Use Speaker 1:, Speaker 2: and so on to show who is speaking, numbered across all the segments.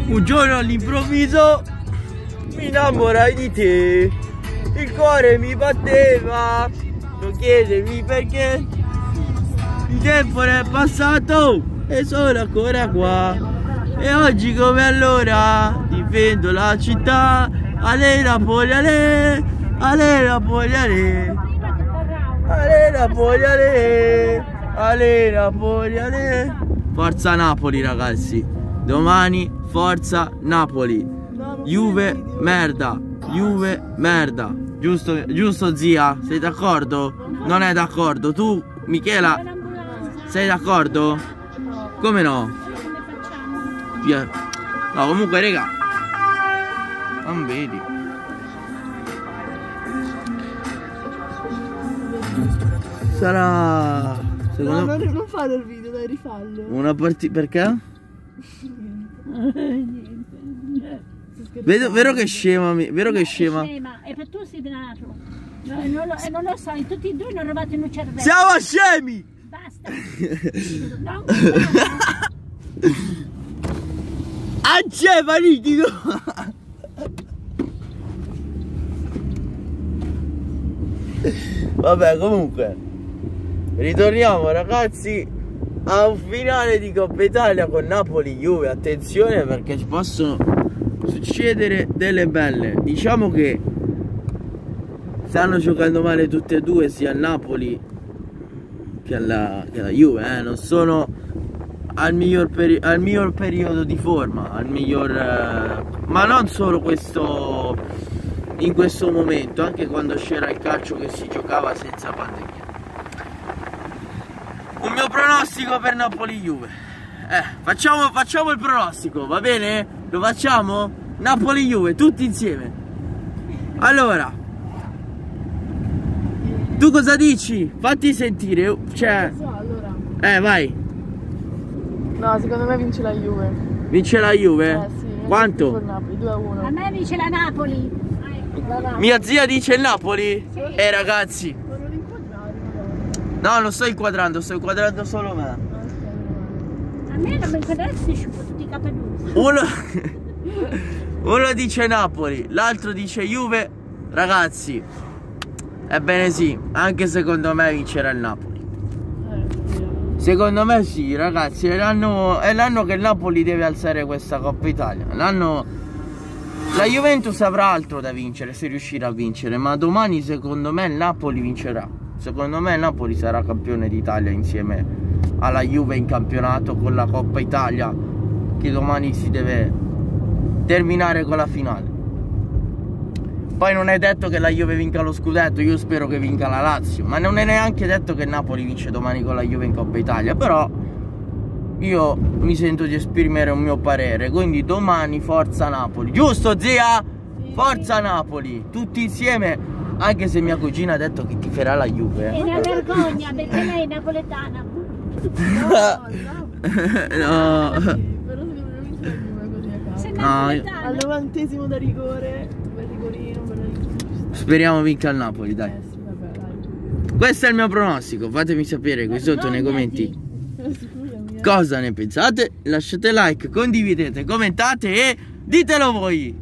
Speaker 1: Un giorno all'improvviso mi innamorai di te, il cuore mi batteva, non chiedermi perché, il tempo è passato e sono ancora qua, e oggi come allora difendo la città. Ale Napoli, ale, ale Napoli, ale, ale Napoli, ale, ale Napoli, ale. Forza Napoli ragazzi, domani forza Napoli. Juve merda, Juve merda. Giusto zia? Sei d'accordo? Non è d'accordo? Tu Michela sei d'accordo? Come no? No comunque raga, non vedi. Sarà secondo...
Speaker 2: No, non fare il video, dai, rifallo.
Speaker 1: Una partita perché? Vero che scema, vero che scema.
Speaker 3: E per tu sei nato. Non lo sai, tutti e due non eravate in un cervello.
Speaker 1: Siamo scemi!
Speaker 3: Basta.
Speaker 1: Accefanitico! Vabbè, comunque ritorniamo ragazzi a un finale di Coppa Italia con Napoli-Juve. Attenzione perché ci possono succedere delle belle. Diciamo che stanno giocando male tutte e due, sia il Napoli che la Juve, non sono al miglior periodo di forma, al miglior ma non solo in questo momento, anche quando c'era il calcio che si giocava senza pandemia. Un mio pronostico per Napoli-Juve. Facciamo il pronostico, va bene? Lo facciamo? Napoli-Juve, tutti insieme. Allora, tu cosa dici? Fatti sentire, cioè...
Speaker 2: allora.
Speaker 1: Vai.
Speaker 2: No, secondo me vince la Juve.
Speaker 1: Vince la Juve?
Speaker 2: Sì.
Speaker 1: Quanto?
Speaker 2: 2-1.
Speaker 3: A me vince la Napoli.
Speaker 1: Mia zia dice il Napoli? Sì. Ragazzi,
Speaker 2: Non inquadrare,
Speaker 1: no, non sto inquadrando solo me.
Speaker 3: A me non mi interessa, ci sono tutti i capelusi.
Speaker 1: Uno dice Napoli, l'altro dice Juve. Ragazzi, ebbene sì, anche secondo me vincerà il Napoli. Secondo me sì, ragazzi, è l'anno che il Napoli deve alzare questa Coppa Italia. La Juventus avrà altro da vincere, se riuscirà a vincere, ma domani secondo me il Napoli vincerà. Secondo me il Napoli sarà campione d'Italia insieme alla Juve in campionato con la Coppa Italia, che domani si deve terminare con la finale. Poi non è detto che la Juve vinca lo scudetto, io spero che vinca la Lazio, ma non è neanche detto che il Napoli vince domani con la Juve in Coppa Italia, però io mi sento di esprimere un mio parere, quindi domani forza Napoli. Giusto zia? Sì. Forza Napoli, tutti insieme, anche se mia cugina ha detto che tiferà la Juve.
Speaker 3: È una vergogna perché lei è napoletana.
Speaker 1: No.
Speaker 2: Però secondo me vince la Juve così a caso.
Speaker 3: Sei napoletana.
Speaker 2: Al 90° da rigore, bel rigorino,
Speaker 1: Speriamo vinca il Napoli, dai.
Speaker 2: sì, vabbè, dai.
Speaker 1: Questo è il mio pronostico, fatemi sapere qui sotto nei commenti cosa ne pensate. Lasciate like, condividete, commentate e ditelo voi.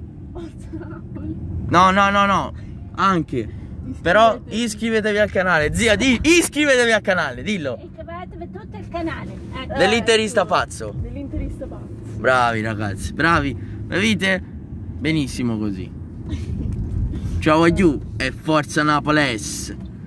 Speaker 1: No, anche. Però iscrivetevi al canale, zia, iscrivetevi al canale, dillo.
Speaker 3: Iscrivetevi tutti al canale.
Speaker 1: Dell'Interista pazzo.
Speaker 2: Dell'Interista pazzo.
Speaker 1: Bravi ragazzi, bravi. Vedete? Benissimo così. Ciao a giù e forza Napoles.